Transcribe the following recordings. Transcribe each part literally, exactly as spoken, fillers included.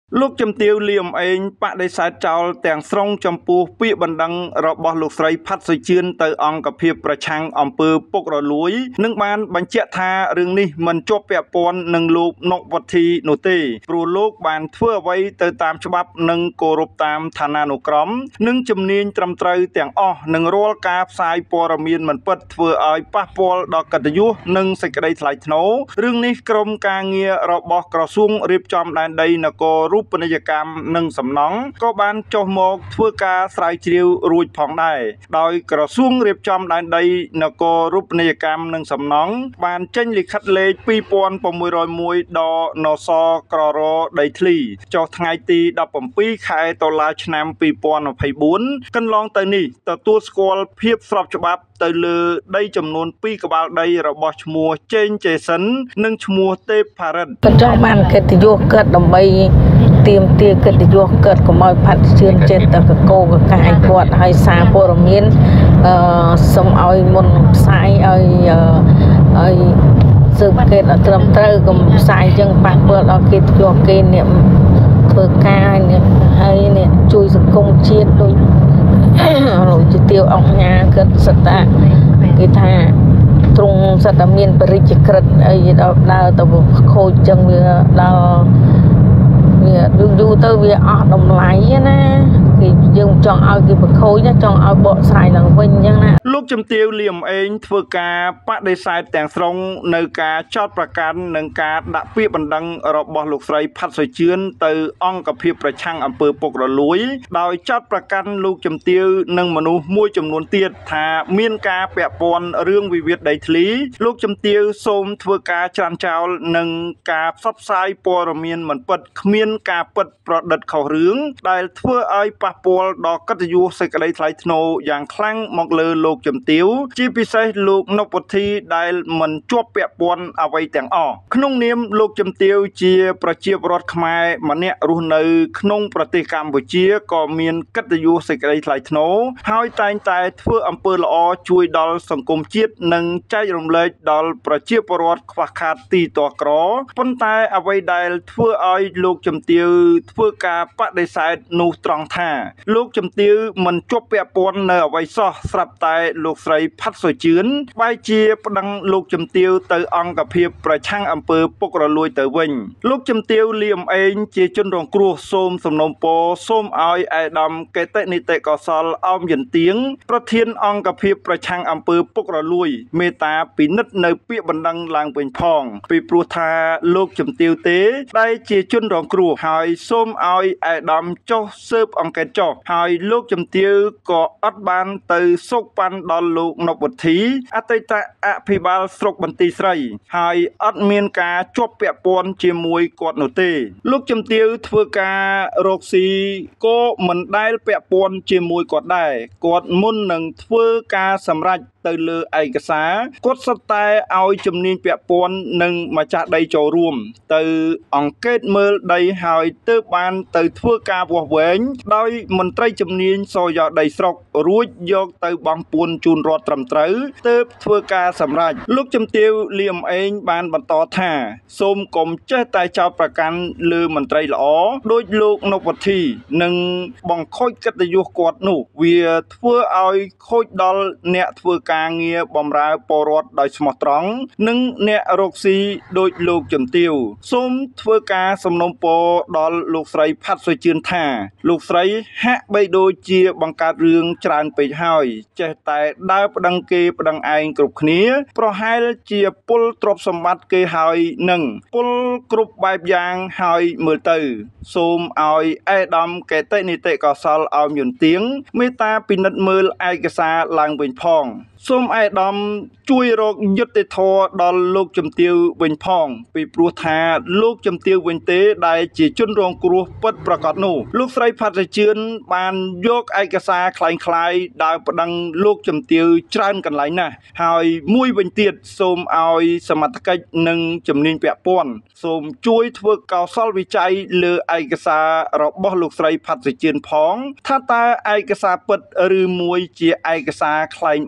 លោកជំទាវលៀមអេងបដិសេធចោលទាំងស្រុងចំពោះពាក្យបណ្ដឹងរបស់លោកស្រីផាត់សុជឿនទៅអង្គភាពប្រឆាំងអំពើពុករលួយនិងបានបញ្ជាក់ថារឿងនេះមិនជាប់ពាក់ព័ន្ធនឹងលោកនុកវុធីនោះទេព្រោះលោកបានធ្វើអ្វីទៅតាមច្បាប់និងគោរពតាមឋានានុក្រមនិងជំនាញត្រឹមត្រូវទាំងអស់និងរាល់ការផ្សាយព័ត៌មានមិនពិតធ្វើឲ្យប៉ះពាល់ដល់កិត្តិយសនិងសេចក្តីថ្លៃថ្នូររឿងនេះក្រុមការងាររបស់ក្រសួងរៀបចំដែនដីនគររូបនីយកម្មនិងសំណង់ក៏បានចុះមកធ្វើការស្រាវជ្រាវរួចផងដែរដោយក្រសួងរៀបចំដែនដីនគររូបនីយកម្មនិងសំណង់បានចេញលិខិតលេខពីរពាន់៦រយមួយដល់នសក្ររដីធ្លីចុះថ្ងៃទីដប់ប្រាំពីរខែតុលាឆ្នាំពីរពាន់ម្ភៃបួនកន្លងទៅនេះទទួលស្គាល់ភាពស្របច្បាប់ទៅលើដីចំនួនពីរក្បាលដីរបស់ឈ្មោះជេងជេសិននិងឈ្មោះទេពផារិនក៏ចង់បានកិត្តិយសកើតដើម្បីទៀមទាកិត្តិយសកើតកុំឲ្យផាត់ជឿនចិត្តទៅកកោកកាយគាត់ឲ្យសារព័ត៌មានអឺសូមឲ្យមុនផ្សាយឲ្យឲ្យស៊ើបគេអត់ត្រឹមត្រូវកុំផ្សាយចឹងប៉ះពាល់ដល់កិត្តិយសគេនេះធ្វើការនេះហើយនេះជួយសង្គមជាតិដូចលោកជំទាវអង្គញាគាត់សិតតាគេថាទ្រង់សិតតែមានបរិជ្ជក្រិតអីដល់ដើរទៅខូចចឹងវាដល់វាយូរទៅវាអស់តម្លៃណាគេយើងចង់ឲ្យគេបខូចចង់ឲ្យបកស្រាយឡើងវិញអញ្ចឹងណាលោកជំទាវលៀមអេងធ្វើការបដិសេធទាំងស្រុងនៅការចោទប្រកាន់និងការដាក់ពាក្យបណ្ដឹងរបស់លោកស្រីផាត់សុជឿនទៅអង្គភាពប្រឆាំងអំពើពុករលួយដោយចោទប្រកាន់លោកជំទាវនិងមនុស្សមួយចំនួនទៀតថាមានការពាក់ព័ន្ធរឿងវិវាទដីធ្លីលោកជំទាវសូមធ្វើការច្រានចោលនិងការផ្សព្វផ្សាយព័ត៌មានមិនពិតគ្មានការពិតប្រឌិតខុសរឿងដែលធ្វើឲ្យប៉ះពាល់ដល់កិត្តិយសសេចក្តីថ្លៃថ្នូរយ៉ាងខ្លាំងមកលើលោកជំទាវជាពិសេសលោកនុកវុធីដែលមិនជាប់ពាក់ព័ន្ធអ្វីទាំងអស់ក្នុងនាមលោកជំទាវជាប្រជាពលរដ្ឋខ្មែរម្នាក់រស់នៅក្នុងប្រទេសកម្ពុជាក៏មានកិត្តិយសសេចក្តីថ្លៃថ្នូរហើយតែងតែធ្វើអំពើល្អជួយដល់សង្គមជាតិនិងចែករំលែកដល់ប្រជាពលរដ្ឋខ្វះខាតទីទាល់ក្រប៉ុន្តែអ្វីដែលធ្វើឲ្យលោកជំទាវធ្វើការបដិសេធនោះត្រង់ថាលោកជំទាវមិនជាប់ពាក់ព័ន្ធនៅអ្វីសោះស្រាប់តែលោកស្រីផាត់សុជឿនបែរជាប្តឹងលោកជំទាវទៅអង្គភាពប្រឆាំងអំពើពុករលួយទៅវិញលោកជំទាវលៀមអេងជាជនរងគ្រោះសូមសំណូមពរសូមឲ្យអាយដាមកេតិនីតិកោសលអោមយន្ទៀងប្រធានអង្គភាពប្រឆាំងអំពើពុករលួយមេត្តាពិនិត្យនៅពាក្យបណ្ដឹងឡើងវិញផងពីព្រោះថាលោកជំទាវទេដែលជាជនរងគ្រោះហើយសូមឲ្យអាយដាមចុះស៊ើបអង្កេតចុះហើយលោកជំទាវក៏អត់បានទៅសោកប៉ាន់ដល់លោកនុកវុធីអតីតអភិបាលស្រុកបន្ទាយស្រីហើយអត់មានការជាប់ពាក់ព័ន្ធជាមួយគាត់នោះទេលោកជំទាវធ្វើការរកស៊ីក៏មិនដែលពាក់ព័ន្ធជាមួយគាត់ដែរគាត់មុននឹងធ្វើការសម្រេចទៅលើឯកសារគាត់សុទ្ធតែឲ្យជំនាញពាក់ព័ន្ធនឹងម្ចាស់ដីចូលរួមទៅអង្កេតមើលដីហើយទើបបានទៅធ្វើការវាស់វែងដោយមន្ត្រីជំនាញសយោដីស្រុករួចយកទៅបង់ពួនជូនរដ្ឋត្រឹមត្រូវទើបធ្វើការសម្រេចលោកជំទាវលៀមអេងបានបន្តថាសូមកុំចេះតែចោទប្រកាន់លើមន្ត្រីល្អដោយលោកនុកវុធីនិងបង្ខូចកិត្តិយសគាត់នោះវាធ្វើឲ្យខូចដល់អ្នកធ្វើការងារបម្រើពលរដ្ឋដោយស្មោះត្រង់និងអ្នករកស៊ីដោយលោកជំទាវសូមធ្វើការសំណូមពរដល់លោកស្រីផាត់សុជឿនថាលោកស្រីហាក់បីដូចជាបង្កើតរឿងច្រើនពេកហើយចេះតែដើរប្តឹងគេប្តឹងឯងគ្រប់គ្នាប្រហែលជាពុលទ្រព្យសម្បត្តិគេហើយនឹងពុលគ្រប់បែបយ៉ាងហើយមើលទៅសូមឲ្យអេដាមកេតិនីតិកោសលអោមយន្ទៀងមេត្តាពិនិត្យមើលឯកសារឡើងវិញផងសូមអាយដាមជួយរកយុត្តិធម៌ដល់លោកជំទាវវិញផងពីព្រោះថាលោកជំទាវវិញទេដែលជាជនរងគ្រោះពិតប្រាកដនោះលោកស្រីផាត់សុជឿនបានយកឯកសារคล้ายៗដើរប្តឹងលោកជំទាវច្រើនកន្លែងណាស់ហើយមួយវិញទៀតសូមឲ្យសមត្ថកិច្ចនិងជំនាញពាក់ព័ន្ធសូមជួយធ្វើកោសលវិច័យលើឯកសាររបស់លោកស្រីផាត់សុជឿនផងថាតើឯកសារពិតឬមួយជាឯកសារក្លែងបន្លំ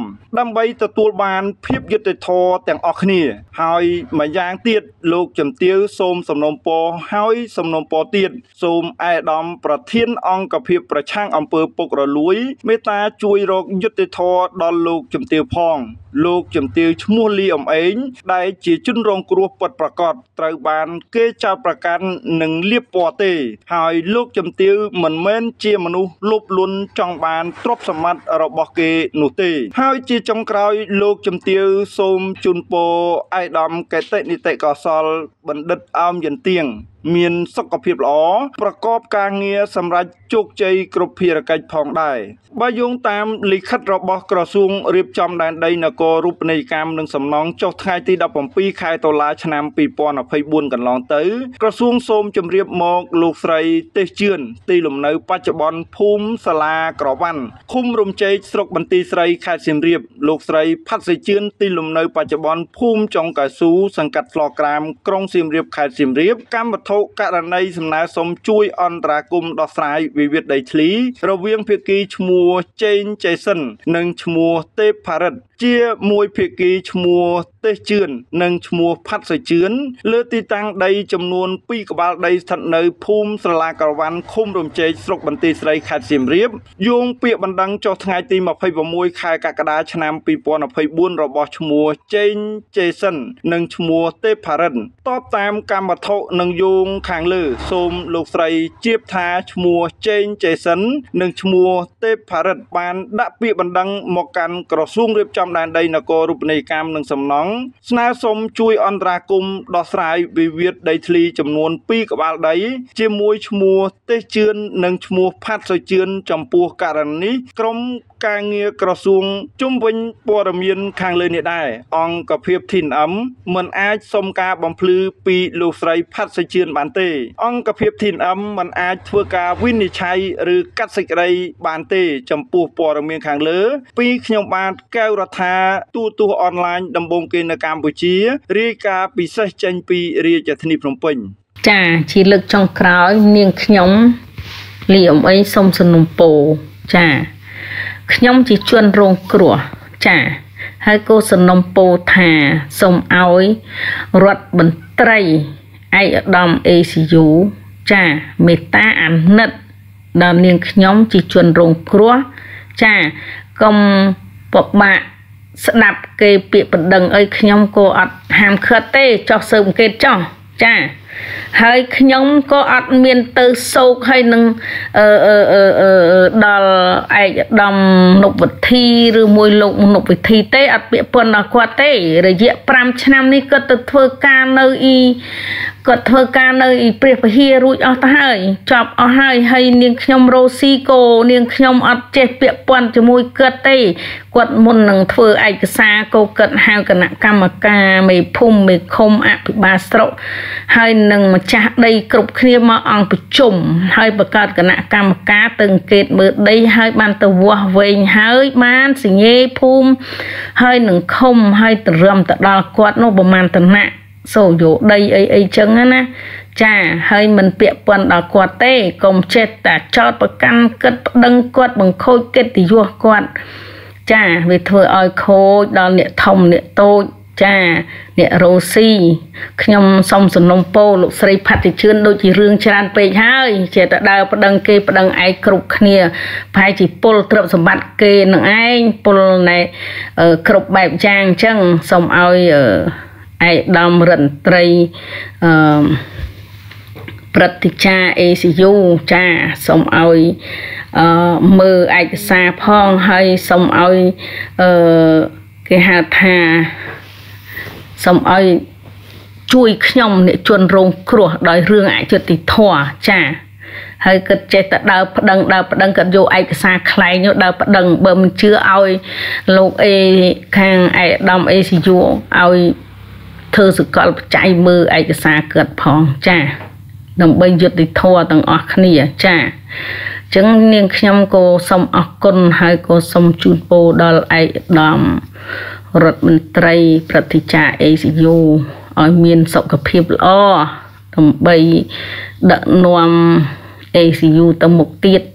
ដើម្បីទទួលបានភាពយុត្តិធម៌ទាំងអស់គ្នាហើយម្យ៉ាងទៀតលោកជំទាវសូមសំណូមពរហើយសំណូមពរទៀតសូមឯកឧត្តមប្រធានអង្គភាពប្រឆាំងអំពើពុករលួយមេត្តាជួយរកយុត្តិធម៌ដល់លោកជំទាវផងលោកជំទាវឈ្មោះលីអំអេងដែលជាជនរងគ្រោះពិតប្រាកដត្រូវបានគេចោទប្រកាន់និងលាបពណ៌ទេហើយលោកជំទាវមិនមែនជាមនុស្សលោភលន់ចង់បានទ្រព្យសម្បត្តិរបស់គេនោះទេហើយជាចុងក្រោយលោកជំទាវសូមជូនពរឯកឧត្តមកេតិនីតិកោសលបណ្ឌិតអោមយន្ទៀងមានសុខភាពល្អប្រកបការងារសម្រាប់ជោគជ័យគ្រប់ភារកិច្ចផងដែរបើយោងតាមលិខិតរបស់ក្រសួងរៀបចំដែនដីនគររូបនីយកម្មនិងសំណង់ចុះថ្ងៃទីដប់ប្រាំពីរខែតុលាឆ្នាំពីរពាន់ម្ភៃបួនកន្លងទៅក្រសួងសូមជម្រាបមកលោកស្រីទេសជឿនទីលំនៅបច្ចុប្បន្នភូមិសាលាក្រវ៉ាន់ឃុំរំជែកស្រុកបន្ទាយស្រីខេត្តសៀមរាបលោកស្រីផាត់សេជឿនទីលំនៅបច្ចុប្បន្នភូមិចុងកៅស៊ូសង្កាត់ស្លក្រាមក្រុងសៀមរាបខេត្តសៀមរាបកម្មវត្ថុករណីសំណើសុំជួយអន្តរាគមន៍ដោះស្រាយវិវាទដីធ្លីរវាងភាគីឈ្មោះជេងជេសិននិងឈ្មោះទេពផារិតជាមួយភាគីឈ្មោះទេសជឿននិងឈ្មោះផាត់សេជឿនលើទីតាំងដីចំនួនពីរក្បាលដីស្ថិតនៅភូមិស្រឡាក្រវ៉ាន់ឃុំរំជែកស្រុកបន្ទាយស្រីខេត្តសៀមរាបយោងពាក្យបណ្ដឹងចុះថ្ងៃទីម្ភៃប្រាំមួយខែកក្កដាឆ្នាំពីរពាន់ម្ភៃបួនរបស់ឈ្មោះជេងជេសិននិងឈ្មោះទេពផារិនតបតាមកម្មវត្ថុនិងយោងខាងលើសូមលោកស្រីជៀបថាឈ្មោះជេងជេសិននិងឈ្មោះទេពផារិតបានដាក់ពាក្យបណ្ដឹងមកកាន់ក្រសួងរៀបចំដែនដីនគររូបនីយកម្មនិងសំណង់ស្នើសុំជួយអន្តរាគមន៍ដោះស្រាយវិវាទដីធ្លីចំនួនពីរក្បាលដីជាមួយឈ្មោះទេសជឿននិងឈ្មោះផាត់សុជឿនចំពោះករណីនេះក្រុមការងារក្រសួងជុំវិញព័ត៌មានខាងលើនេះដែរអង្គភាព ធី អឹម មិនអាចសុំការបំភ្លឺពីលោកស្រីផាត់សុជឿនបានទេអង្គភាព ធី អឹម មិនអាចធ្វើការវិនិច្ឆ័យឬកាត់សេចក្តីបានទេចំពោះព័ត៌មានខាងលើពីខ្ញុំបាទកែវរដ្ឋាទូទស្សន៍អនឡាញដំបូងគេនៅកម្ពុជារាយការណ៍ពិសេសចេញពីរាជធានីភ្នំពេញចាជាលើកចុងក្រោយនាងខ្ញុំលីអ៊ំអីសូមសំណូមពរចាខ្ញុំជាជនរងគ្រោះចាហើយក៏សំណូមពរថាសូមឲ្យរដ្ឋមន្ត្រីឯកឧត្តម អេ ស៊ី យូ ចាមេត្តាអាណិតដល់នាងខ្ញុំជាជនរងគ្រោះចាកុំពិបាកស្ដាប់គេពាក្យបណ្ដឹងអីខ្ញុំក៏អត់ហាមឃាត់ទេចោះស៊ើបអង្កេតចោះចាហើយខ្ញុំក៏អត់មានទៅសោកហើយនឹងអឺអឺអឺដល់ឯកឧត្តមនុវិធីឬមួយលោកនុវិធីទេអត់ពាក្យពន្ធដល់គាត់ទេរយៈប្រាំឆ្នាំនេះគាត់ទៅធ្វើការនៅអ៊ីគាត់ធ្វើការនៅអ៊ីព្រះពហិរួចអស់ទៅហើយចប់អស់ហើយហើយនាងខ្ញុំរ៉ូស៊ីក៏នាងខ្ញុំអត់ចេះពាក្យពន្ធជាមួយគាត់ទេគាត់មុននឹងធ្វើឯកសារក៏គាត់ហៅគណៈកម្មការមេភូមិមេឃុំអភិបាលស្រុកហើយនឹងម្ចាស់ដីគ្រប់គ្នាមកអង្គប្រជុំហើយបង្កើតគណៈកម្មការទៅអង្កេតមើលដីហើយបានទៅវាស់វែងហើយបានសញ្ញេភូមិហើយនឹងឃុំហើយទៅរំទៅដល់គាត់នោះប្រមាណតំណាក់សូយកដីអីអីចឹងណាចាហើយមិនពាក់ព័ន្ធដល់គាត់ទេកុំចេះតែចោតប្រកាន់គិតប្តឹងគាត់បង្ខូចកិត្តិយសគាត់ចាវាធ្វើឲ្យខូចដល់អ្នកធំអ្នកតូចចាអ្នករ៉ូស៊ីខ្ញុំសូមសំណូមពរលោកស្រីផាត់តិជឿនដូចជារឿងច្រើនពេកហើយចេះតែដើរប្តឹងគេប្តឹងឯងគ្រប់គ្នាប្រហែលជាពលទ្រព្យសម្បត្តិគេនឹងឯងពលណែគ្រប់បែបយ៉ាងអញ្ចឹងសូមឲ្យឯកឧត្តមរដ្ឋមន្ត្រីអឺព្រឹទ្ធាចារ្យ អេ ស៊ី យូ ចាសូមឲ្យអឺមើលឯកសារផងហើយសូមឲ្យអឺគេហៅថាសូមឲ្យជួយខ្ញុំអ្នកជនរងគ្រោះដោយរឿងអយុត្តិធម៌ចាហើយគិតចេះតែដើរប្តឹងដើរប្តឹងគិតយកឯកសារខ្លែងនោះដើរប្តឹងបើមិនជឿឲ្យលោកអេខាងឯកឧត្តម អេ ស៊ី យូ ឲ្យធ្វើសកលបច្ច័យមើលឯកសារគាត់ផងចាដើម្បីយុត្តិធម៌ទាំងអស់គ្នាចាអញ្ចឹងនាងខ្ញុំក៏សូមអរគុណហើយក៏សូមជូនពរដល់ឯកឧត្តមរដ្ឋមន្ត្រីព្រឹទ្ធាចារ្យ អេ ស៊ី យូ ឲ្យមានសុខភាពល្អដើម្បីដឹកនាំ អេ ស៊ី យូ ទៅមុខទៀត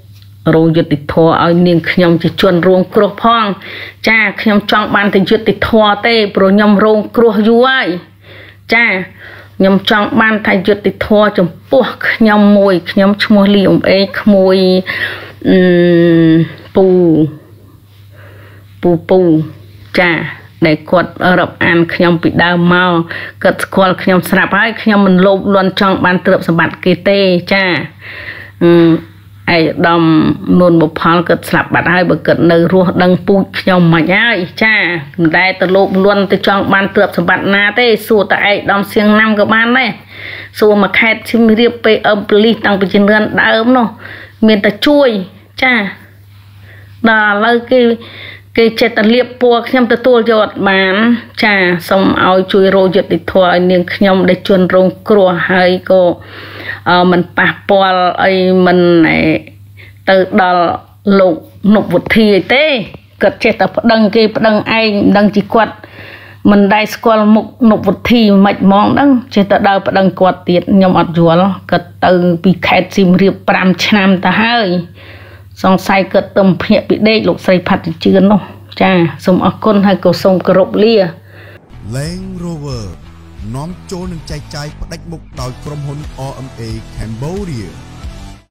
រោយុតិធរឲ្យនាងខ្ញុំជាជនរងគ្រោះផងចាខ្ញុំចង់បានតែយុតិធរទេព្រោះខ្ញុំរងគ្រោះយូរហើយចាខ្ញុំចង់បានថាយុតិធរចំពោះខ្ញុំមួយខ្ញុំឈ្មោះលីអំអេក្មួយអឺពូពូពូចាដែលគាត់រាប់អានខ្ញុំពីដើមមកគាត់ស្គាល់ខ្ញុំស្រាប់ហើយខ្ញុំមិនលោភលន់ចង់បានទ្រព្យសម្បត្តិគេទេចាអឺអៃដំនួនបុផលគាត់ស្លាប់បាត់ហើយបើគាត់នៅរស់ដឹងពូជខ្ញុំមិនហើយចាមិនដែលទៅលោភលន់ទៅចង់បានទ្រព្យសម្បត្តិណាទេសួរតែអៃដំសៀងណាំក៏បានដែរសួរមកខេត្តឈឹមរៀបពេលអឹមប៉ូលីសតាំងពីជំនឿនដើមនោះមានតែជួយចាដល់ឥឡូវគេគេចិត្តតែលៀបពណ៌ខ្ញុំទទួលយកអត់បានចាសូមឲ្យជួយរោយុតិធម៌ឲ្យនាងខ្ញុំដែលជន់រងគ្រោះហើយក៏មិនប៉ះពាល់អីមិនទៅដល់លោកនុវុធីអីទេគាត់ចេះតែប្តឹងគេប្តឹងឯងមិនដឹងជាគាត់មិនដែលស្គាល់មុខនុវុធីមិនហ្មងដឹងចេះតែដើរប្តឹងគាត់ទៀតខ្ញុំអត់យល់គាត់ទៅពីខេត្តសៀមរាបប្រាំឆ្នាំទៅហើយសង្ស័យគាត់ទៅភ្នាក់ពីដេកលោកស្រីផាត់ជឿននោះចាសូមអរគុណហើយក៏សូមគោរពលា Land Rover នាំចូលនឹងចែកចាយផ្ដាច់មុខដោយក្រុមហ៊ុន R M A Cambodia